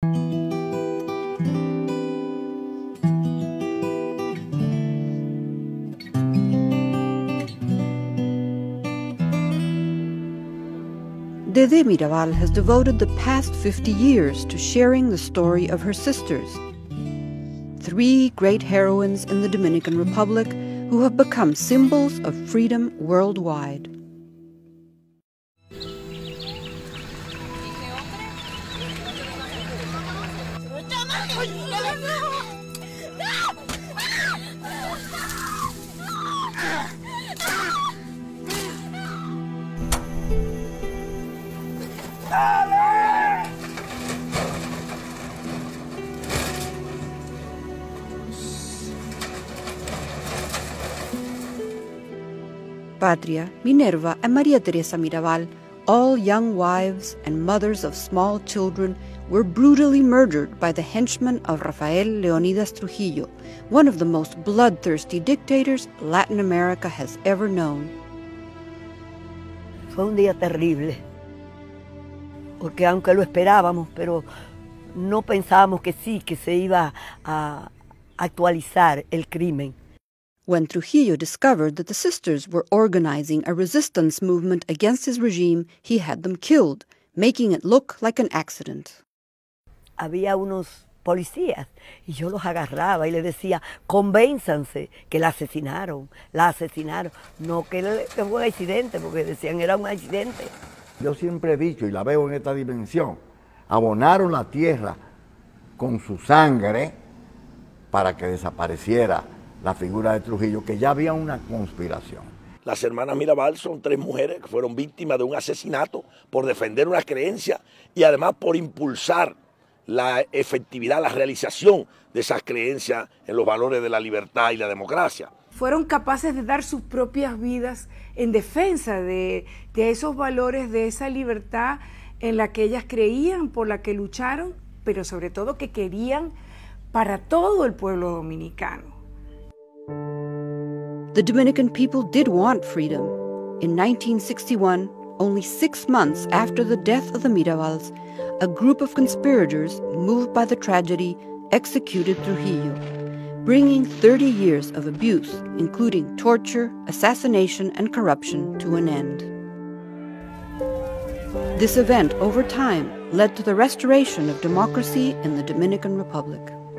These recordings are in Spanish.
Dede Mirabal has devoted the past 50 years to sharing the story of her sisters, 3 great heroines in the Dominican Republic who have become symbols of freedom worldwide. Patria, Minerva, and Maria Teresa Mirabal, all young wives and mothers of small children, were brutally murdered by the henchmen of Rafael Leonidas Trujillo, one of the most bloodthirsty dictators Latin America has ever known. Fue un día terrible, porque aunque lo esperábamos, pero no pensábamos que sí, que se iba a actualizar el crimen. When Trujillo discovered that the sisters were organizing a resistance movement against his regime, he had them killed, making it look like an accident. Había unos policías y yo los agarraba y les decía, convénzanse que la asesinaron, no que fue un accidente, porque decían era un accidente. Yo siempre he dicho, y la veo en esta dimensión, abonaron la tierra con su sangre para que desapareciera la figura de Trujillo, que ya había una conspiración. Las hermanas Mirabal son 3 mujeres que fueron víctimas de un asesinato por defender una creencia y además por impulsar la efectividad, la realización de esas creencias en los valores de la libertad y la democracia. Fueron capaces de dar sus propias vidas en defensa de esos valores, de esa libertad en la que ellas creían, por la que lucharon, pero sobre todo que querían para todo el pueblo dominicano. The Dominican people did want freedom. In 1961, only 6 months after the death of the Mirabals, a group of conspirators, moved by the tragedy, executed Trujillo, bringing 30 years of abuse, including torture, assassination, and corruption, to an end. This event, over time, led to the restoration of democracy in the Dominican Republic.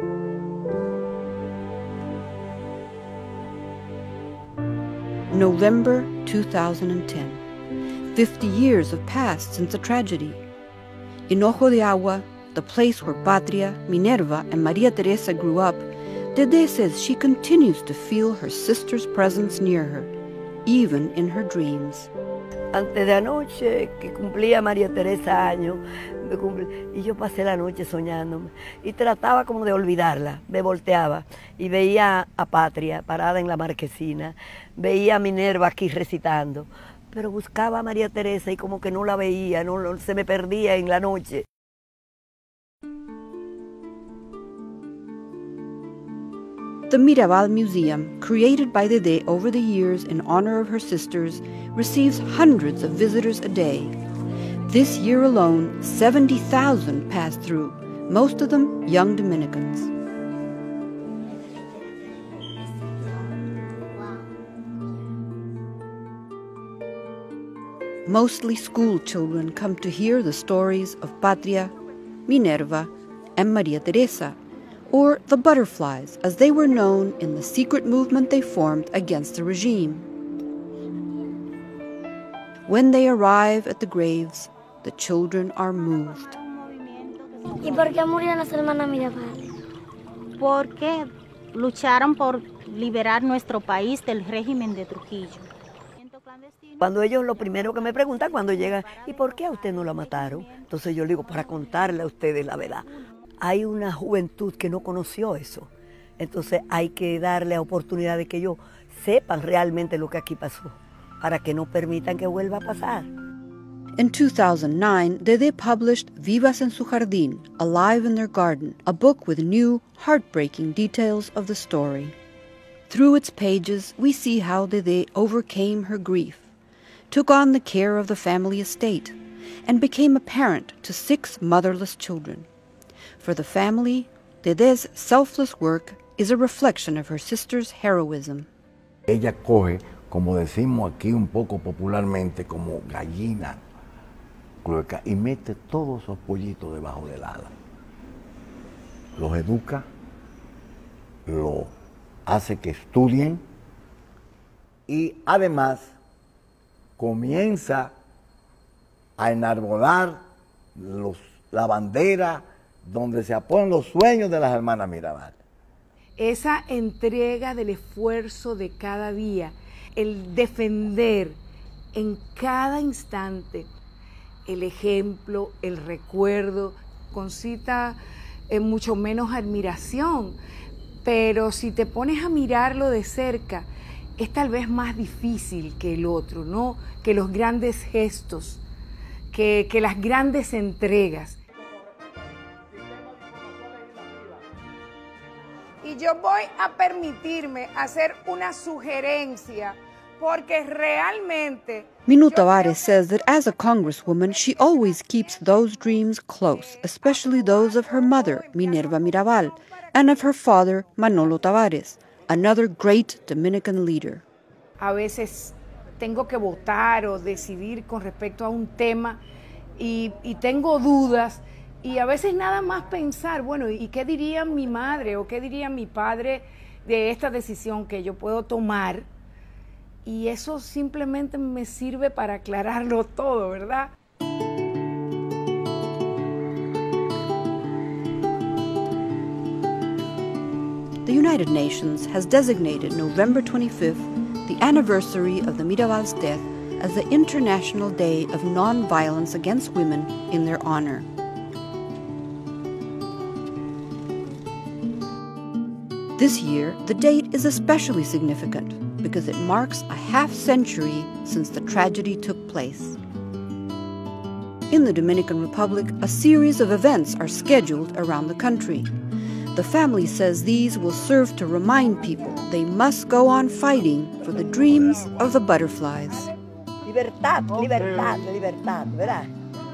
November 2010. 50 years have passed since the tragedy. In Ojo de Agua, the place where Patria, Minerva, and Maria Teresa grew up, Dede says she continues to feel her sister's presence near her, even in her dreams. Antes de anoche, que cumplía María Teresa años, y yo pasé la noche soñándome, y trataba como de olvidarla, me volteaba, y veía a Patria parada en la marquesina, veía a Minerva aquí recitando, pero buscaba a María Teresa y como que no la veía, se me perdía en la noche. The Mirabal Museum, created by Dede over the years in honor of her sisters, receives hundreds of visitors a day. This year alone, 70,000 passed through, most of them young Dominicans. Mostly school children come to hear the stories of Patria, Minerva, and Maria Teresa, or the Butterflies, as they were known in the secret movement they formed against the regime. When they arrive at the graves, the children are moved. ¿Y por qué murieron las hermanas Mirabal? Porque lucharon por liberar nuestro país del régimen de Trujillo. Cuando ellos lo primero que me preguntan cuando llegan, ¿y por qué a usted no la mataron? Entonces yo le digo, para contarle a ustedes la verdad. Hay una juventud que no conoció eso. Entonces hay que darle la oportunidad de que ellos sepan realmente lo que aquí pasó, para que no permitan que vuelva a pasar. In 2009, Dede published Vivas en su Jardín, Alive in Their Garden, a book with new, heartbreaking details of the story. Through its pages, we see how Dede overcame her grief, took on the care of the family estate, and became a parent to 6 motherless children. For the family, Dede's selfless work is a reflection of her sister's heroism. Ella coge, como decimos aquí un poco popularmente, como gallina clueca, y mete todos esos pollitos debajo del ala. Los educa, los hace que estudien y además comienza a enarbolar la bandera donde se apoyan los sueños de las hermanas Mirabal. Esa entrega del esfuerzo de cada día, el defender en cada instante el ejemplo, el recuerdo, concita mucho menos admiración, pero si te pones a mirarlo de cerca, es tal vez más difícil que el otro, ¿no? Que los grandes gestos, que las grandes entregas. Y yo voy a permitirme hacer una sugerencia, porque realmente... Minú Tavares says that as a congresswoman, she always keeps those dreams close, especially those of her mother, Minerva Mirabal, and of her father, Manolo Tavares, another great Dominican leader. A veces tengo que votar o decidir con respecto a un tema y tengo dudas, y a veces nada más pensar, bueno, ¿y qué diría mi madre o qué diría mi padre de esta decisión que yo puedo tomar? Y eso simplemente me sirve para aclararlo todo, ¿verdad? The United Nations has designated November 25th, the anniversary of the Miraval's death, as the International Day of Non-Violence Against Women in their honor. This year, the date is especially significant because it marks a half-century since the tragedy took place. In the Dominican Republic, a series of events are scheduled around the country. The family says these will serve to remind people they must go on fighting for the dreams of the butterflies. Libertad, libertad, libertad, ¿verdad?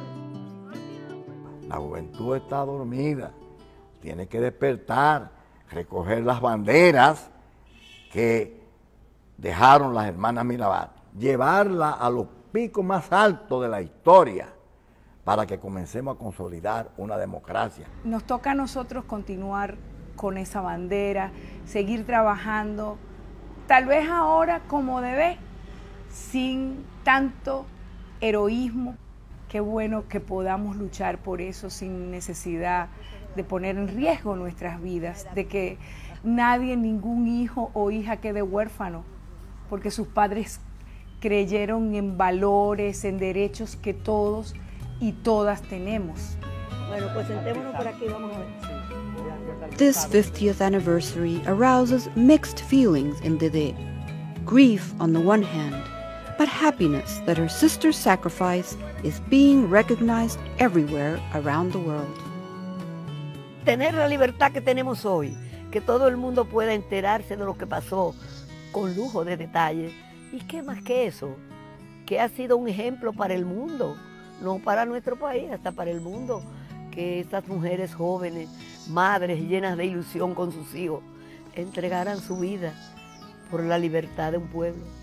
La juventud está dormida, tiene que despertar, recoger las banderas que dejaron las hermanas Mirabal, llevarla a los picos más altos de la historia para que comencemos a consolidar una democracia. Nos toca a nosotros continuar con esa bandera, seguir trabajando, tal vez ahora como debe, sin tanto heroísmo. Qué bueno que podamos luchar por eso sin necesidad de poner en riesgo nuestras vidas, de que nadie, ningún hijo o hija quede huérfano, porque sus padres creyeron en valores, en derechos que todos y todas tenemos. Bueno, pues sentémonos por aquí, vamos a ver. This 50th anniversary arouses mixed feelings in Dede. Grief on the one hand, but happiness that her sister's sacrifice is being recognized everywhere around the world. Tener la libertad que tenemos hoy, que todo el mundo pueda enterarse de lo que pasó con lujo de detalle. ¿Y qué más que eso? Que ha sido un ejemplo para el mundo, no para nuestro país, hasta para el mundo, que estas mujeres jóvenes, madres llenas de ilusión con sus hijos, entregaran su vida por la libertad de un pueblo.